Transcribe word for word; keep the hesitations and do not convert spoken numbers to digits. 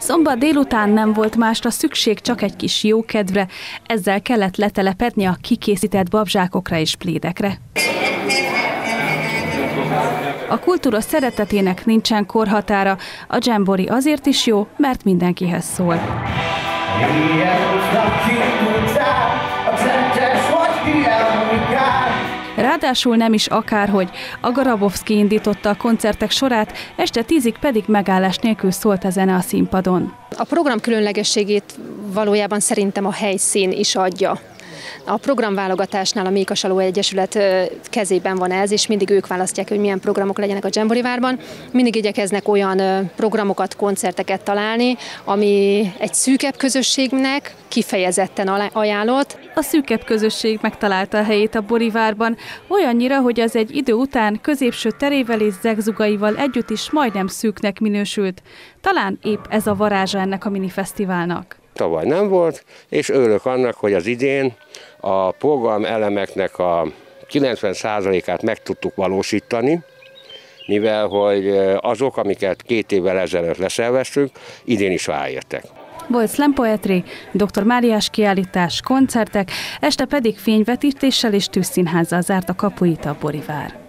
Szombat délután nem volt másra szükség, csak egy kis jókedvre, ezzel kellett letelepedni a kikészített babzsákokra és plédekre. A kultúra szeretetének nincsen korhatára, a dzsembori azért is jó, mert mindenkihez szól. Ráadásul nem is akárhogy. A Garabowski indította a koncertek sorát, este tízig pedig megállás nélkül szólt a zene a színpadon. A program különlegességét valójában szerintem a helyszín is adja. A programválogatásnál a Mékasaló Egyesület kezében van ez, és mindig ők választják, hogy milyen programok legyenek a Dzsemborivárban. Mindig igyekeznek olyan programokat, koncerteket találni, ami egy szűkebb közösségnek kifejezetten ajánlott. A szűkebb közösség megtalálta a helyét a Borivárban, olyannyira, hogy az egy idő után középső terével és zegzugaival együtt is majdnem szűknek minősült. Talán épp ez a varázsa ennek a minifesztiválnak. Tavaly nem volt, és örülök annak, hogy az idén a program elemeknek a kilencven százalékát meg tudtuk valósítani, mivel hogy azok, amiket két évvel ezelőtt leszerveztünk, idén is ráértek. Volt slam poetry, doktor Máriás kiállítás, koncertek, este pedig fényvetítéssel és tűzszínházzal zárt a kapuit a Borivár.